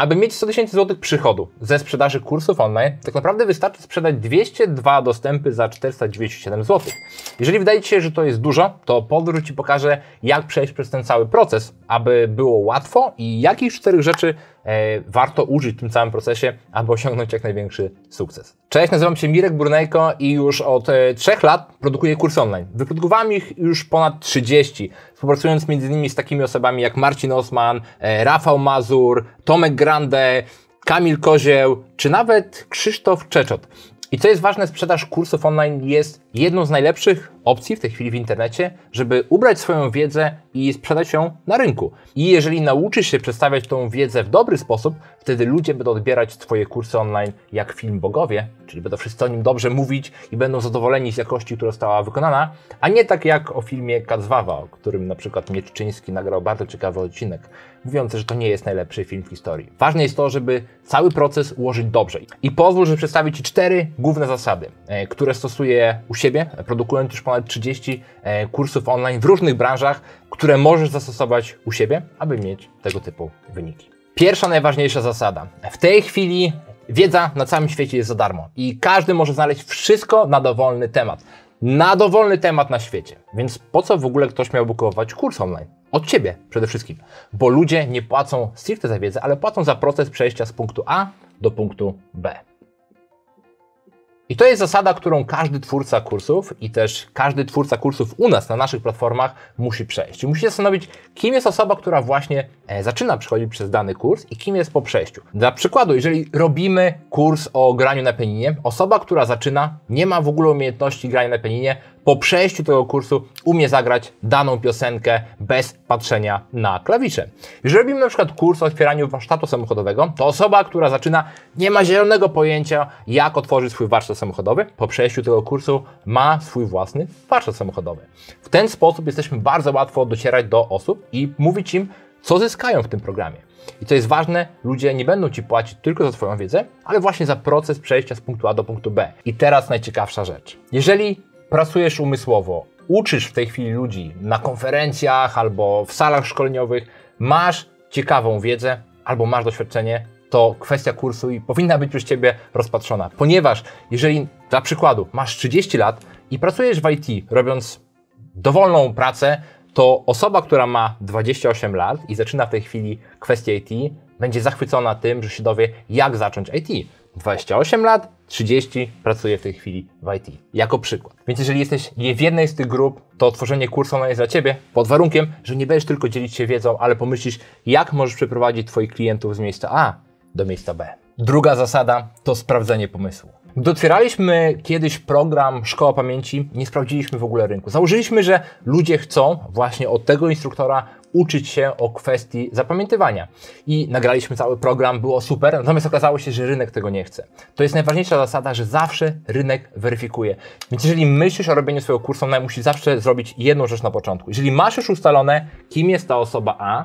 Aby mieć 100 000 złotych przychodu ze sprzedaży kursów online, tak naprawdę wystarczy sprzedać 202 dostępy za 497 zł. Jeżeli wydaje Ci się, że to jest dużo, to podróż Ci pokażę, jak przejść przez ten cały proces, aby było łatwo i jakich 4 rzeczy warto użyć w tym całym procesie, aby osiągnąć jak największy sukces. Cześć, nazywam się Mirek Burnejko i już od 3 lat produkuję kursy online. Wyprodukowałem ich już ponad 30, współpracując m.in. z takimi osobami jak Marcin Osman, Rafał Mazur, Tomek Grande, Kamil Kozieł, czy nawet Krzysztof Czeczot. I co jest ważne, sprzedaż kursów online jest jedną z najlepszych opcji w tej chwili w internecie, żeby ubrać swoją wiedzę i sprzedać ją na rynku. I jeżeli nauczysz się przedstawiać tą wiedzę w dobry sposób, wtedy ludzie będą odbierać Twoje kursy online jak film bogowie, czyli będą wszyscy o nim dobrze mówić i będą zadowoleni z jakości, która została wykonana, a nie tak jak o filmie Kacwawa, o którym na przykład Mieczczyński nagrał bardzo ciekawy odcinek, mówiący, że to nie jest najlepszy film w historii. Ważne jest to, żeby cały proces ułożyć dobrze. I pozwól, że przedstawię Ci 4 główne zasady, które stosuję u siebie, produkując już ponad 30 kursów online w różnych branżach, które możesz zastosować u siebie, aby mieć tego typu wyniki. Pierwsza, najważniejsza zasada. W tej chwili wiedza na całym świecie jest za darmo i każdy może znaleźć wszystko na dowolny temat. Na dowolny temat na świecie. Więc po co w ogóle ktoś miałby kupować kurs online? Od Ciebie przede wszystkim. Bo ludzie nie płacą stricte za wiedzę, ale płacą za proces przejścia z punktu A do punktu B. I to jest zasada, którą każdy twórca kursów i też każdy twórca kursów u nas na naszych platformach musi przejść. I musi się zastanowić, kim jest osoba, która właśnie zaczyna przechodzić przez dany kurs i kim jest po przejściu. Dla przykładu, jeżeli robimy kurs o graniu na pianinie, osoba, która zaczyna, nie ma w ogóle umiejętności grania na pianinie, po przejściu tego kursu umie zagrać daną piosenkę bez patrzenia na klawisze. Jeżeli robimy na przykład kurs o otwieraniu warsztatu samochodowego, to osoba, która zaczyna, nie ma zielonego pojęcia, jak otworzyć swój warsztat samochodowy. Po przejściu tego kursu ma swój własny warsztat samochodowy. W ten sposób jesteśmy bardzo łatwo docierać do osób i mówić im, co zyskają w tym programie. I co jest ważne, ludzie nie będą Ci płacić tylko za Twoją wiedzę, ale właśnie za proces przejścia z punktu A do punktu B. I teraz najciekawsza rzecz. Jeżeli pracujesz umysłowo, uczysz w tej chwili ludzi na konferencjach albo w salach szkoleniowych, masz ciekawą wiedzę albo masz doświadczenie, to kwestia kursu i powinna być przez Ciebie rozpatrzona. Ponieważ jeżeli dla przykładu masz 30 lat i pracujesz w IT, robiąc dowolną pracę, to osoba, która ma 28 lat i zaczyna w tej chwili kwestię IT, będzie zachwycona tym, że się dowie, jak zacząć IT. 28 lat, 30 pracuje w tej chwili w IT. Jako przykład. Więc jeżeli jesteś w jednej z tych grup, to tworzenie kursu online jest dla Ciebie pod warunkiem, że nie będziesz tylko dzielić się wiedzą, ale pomyślisz, jak możesz przeprowadzić Twoich klientów z miejsca A do miejsca B. Druga zasada to sprawdzenie pomysłu. Gdy otwieraliśmy kiedyś program Szkoła Pamięci, nie sprawdziliśmy w ogóle rynku. Założyliśmy, że ludzie chcą właśnie od tego instruktora uczyć się o kwestii zapamiętywania. I nagraliśmy cały program, było super, natomiast okazało się, że rynek tego nie chce. To jest najważniejsza zasada, że zawsze rynek weryfikuje. Więc jeżeli myślisz o robieniu swojego kursu online, musisz zawsze zrobić jedną rzecz na początku. Jeżeli masz już ustalone, kim jest ta osoba A,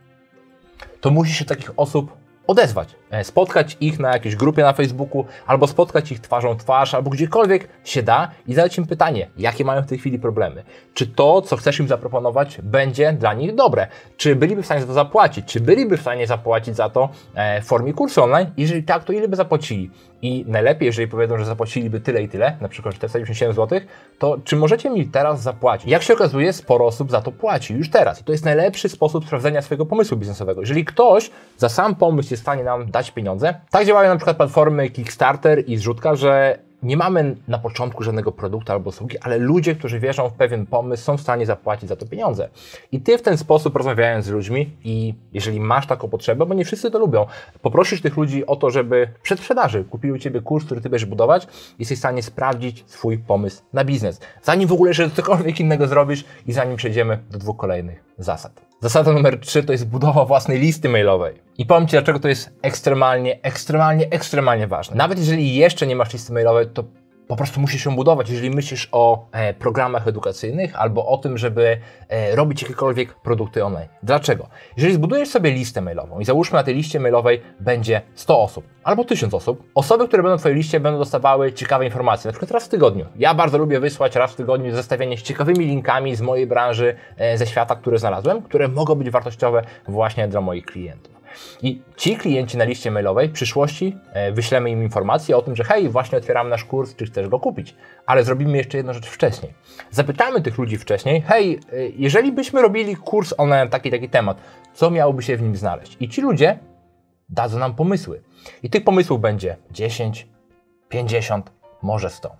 to musisz się takich osób odezwać, spotkać ich na jakiejś grupie na Facebooku, albo spotkać ich twarzą w twarz, albo gdziekolwiek się da i zadać im pytanie, jakie mają w tej chwili problemy. Czy to, co chcesz im zaproponować, będzie dla nich dobre? Czy byliby w stanie za to zapłacić? Czy byliby w stanie zapłacić za to w formie kursu online? Jeżeli tak, to ile by zapłacili? I najlepiej, jeżeli powiedzą, że zapłaciliby tyle i tyle, na przykład 497 zł, to czy możecie mi teraz zapłacić? Jak się okazuje, sporo osób za to płaci już teraz. I to jest najlepszy sposób sprawdzenia swojego pomysłu biznesowego. Jeżeli ktoś za sam pomysł jest w stanie nam dać pieniądze, tak działają na przykład platformy Kickstarter i Zrzutka, że nie mamy na początku żadnego produktu albo usługi, ale ludzie, którzy wierzą w pewien pomysł, są w stanie zapłacić za to pieniądze. I Ty w ten sposób, rozmawiając z ludźmi i jeżeli masz taką potrzebę, bo nie wszyscy to lubią, poprosisz tych ludzi o to, żeby w przedsprzedaży kupili u Ciebie kurs, który Ty będziesz budować, jesteś w stanie sprawdzić swój pomysł na biznes. Zanim w ogóle jeszcze cokolwiek innego zrobisz i zanim przejdziemy do 2 kolejnych zasad. Zasada numer 3 to jest budowa własnej listy mailowej. I powiem Ci, dlaczego to jest ekstremalnie ważne. Nawet jeżeli jeszcze nie masz listy mailowej, to po prostu musisz ją budować, jeżeli myślisz o programach edukacyjnych albo o tym, żeby robić jakiekolwiek produkty online. Dlaczego? Jeżeli zbudujesz sobie listę mailową i załóżmy na tej liście mailowej będzie 100 osób albo 1000 osób, osoby, które będą w Twojej liście będą dostawały ciekawe informacje, na przykład raz w tygodniu. Ja bardzo lubię wysłać raz w tygodniu zestawienie z ciekawymi linkami z mojej branży, ze świata, które znalazłem, które mogą być wartościowe właśnie dla moich klientów. I ci klienci na liście mailowej w przyszłości wyślemy im informację o tym, że hej, właśnie otwieramy nasz kurs, czy chcesz go kupić. Ale zrobimy jeszcze jedną rzecz wcześniej. Zapytamy tych ludzi wcześniej, hej, jeżeli byśmy robili kurs na taki temat, co miałoby się w nim znaleźć? I ci ludzie dadzą nam pomysły. I tych pomysłów będzie 10, 50, może 100.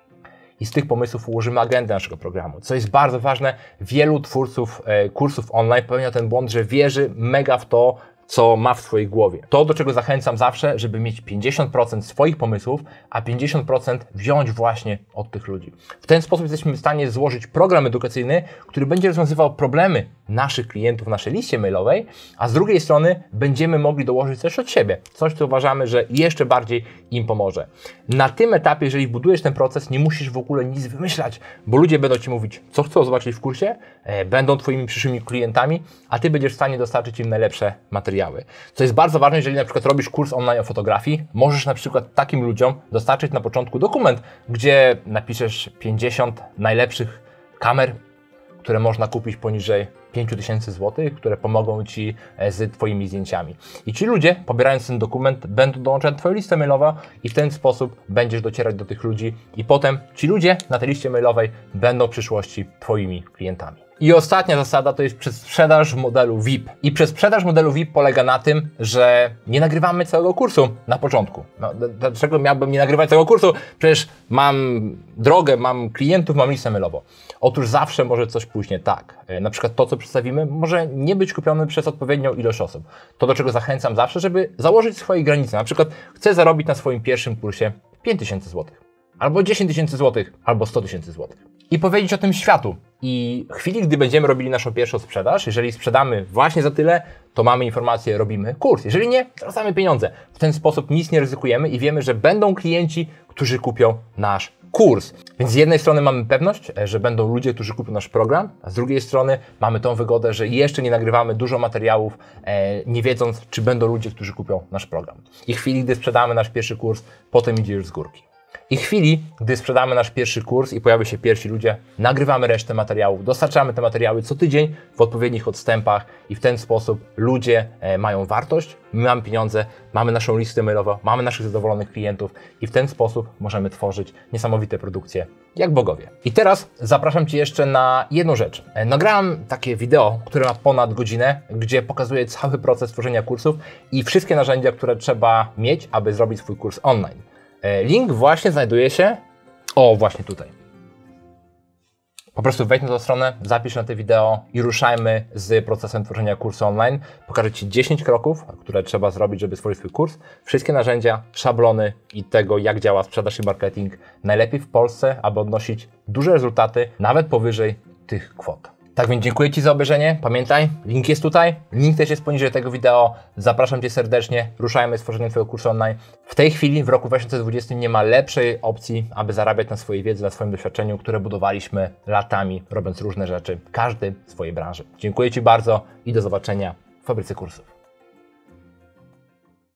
I z tych pomysłów ułożymy agendę naszego programu. Co jest bardzo ważne, wielu twórców kursów online popełnia ten błąd, że wierzy mega w to, co ma w swojej głowie. To, do czego zachęcam zawsze, żeby mieć 50% swoich pomysłów, a 50% wziąć właśnie od tych ludzi. W ten sposób jesteśmy w stanie złożyć program edukacyjny, który będzie rozwiązywał problemy naszych klientów w naszej liście mailowej, a z drugiej strony będziemy mogli dołożyć coś od siebie. Coś, co uważamy, że jeszcze bardziej im pomoże. Na tym etapie, jeżeli budujesz ten proces, nie musisz w ogóle nic wymyślać, bo ludzie będą Ci mówić, co chcą zobaczyć w kursie, będą Twoimi przyszłymi klientami, a Ty będziesz w stanie dostarczyć im najlepsze materiały. Co jest bardzo ważne, jeżeli na przykład robisz kurs online o fotografii, możesz na przykład takim ludziom dostarczyć na początku dokument, gdzie napiszesz 50 najlepszych kamer, które można kupić poniżej 5000 zł, które pomogą Ci z Twoimi zdjęciami. I ci ludzie, pobierając ten dokument, będą dołączać Twoją listę mailową i w ten sposób będziesz docierać do tych ludzi i potem ci ludzie na tej liście mailowej będą w przyszłości Twoimi klientami. I ostatnia zasada to jest przedsprzedaż modelu VIP. I przedsprzedaż modelu VIP polega na tym, że nie nagrywamy całego kursu na początku. No, dlaczego miałbym nie nagrywać całego kursu? Przecież mam drogę, mam klientów, mam listę mailową. Otóż zawsze może coś pójść nie tak. Na przykład to, co przedstawimy, może nie być kupione przez odpowiednią ilość osób. To, do czego zachęcam zawsze, żeby założyć swoje granice. Na przykład chcę zarobić na swoim pierwszym kursie 5000 zł. Albo 10 000 zł, albo 100 000 zł. I powiedzieć o tym światu. I w chwili, gdy będziemy robili naszą pierwszą sprzedaż, jeżeli sprzedamy właśnie za tyle, to mamy informację, robimy kurs. Jeżeli nie, zwracamy pieniądze. W ten sposób nic nie ryzykujemy i wiemy, że będą klienci, którzy kupią nasz kurs. Więc z jednej strony mamy pewność, że będą ludzie, którzy kupią nasz program, a z drugiej strony mamy tą wygodę, że jeszcze nie nagrywamy dużo materiałów, nie wiedząc, czy będą ludzie, którzy kupią nasz program. I w chwili, gdy sprzedamy nasz pierwszy kurs, potem idzie już z górki. I w chwili, gdy sprzedamy nasz pierwszy kurs i pojawią się pierwsi ludzie, nagrywamy resztę materiałów, dostarczamy te materiały co tydzień w odpowiednich odstępach i w ten sposób ludzie mają wartość, my mamy pieniądze, mamy naszą listę mailową, mamy naszych zadowolonych klientów i w ten sposób możemy tworzyć niesamowite produkcje jak bogowie. I teraz zapraszam Cię jeszcze na jedną rzecz. Nagrałem takie wideo, które ma ponad godzinę, gdzie pokazuję cały proces tworzenia kursów i wszystkie narzędzia, które trzeba mieć, aby zrobić swój kurs online. Link właśnie znajduje się, właśnie tutaj. Po prostu wejdź na tę stronę, zapisz na to wideo i ruszajmy z procesem tworzenia kursu online. Pokażę Ci 10 kroków, które trzeba zrobić, żeby stworzyć swój kurs. Wszystkie narzędzia, szablony i tego, jak działa sprzedaż i marketing najlepiej w Polsce, aby odnosić duże rezultaty, nawet powyżej tych kwot. Tak więc dziękuję Ci za obejrzenie. Pamiętaj, link jest tutaj, link też jest poniżej tego wideo. Zapraszam Cię serdecznie, ruszajmy z tworzeniem Twojego kursu online. W tej chwili, w roku 2020 nie ma lepszej opcji, aby zarabiać na swojej wiedzy, na swoim doświadczeniu, które budowaliśmy latami, robiąc różne rzeczy, każdy w swojej branży. Dziękuję Ci bardzo i do zobaczenia w Fabryce Kursów.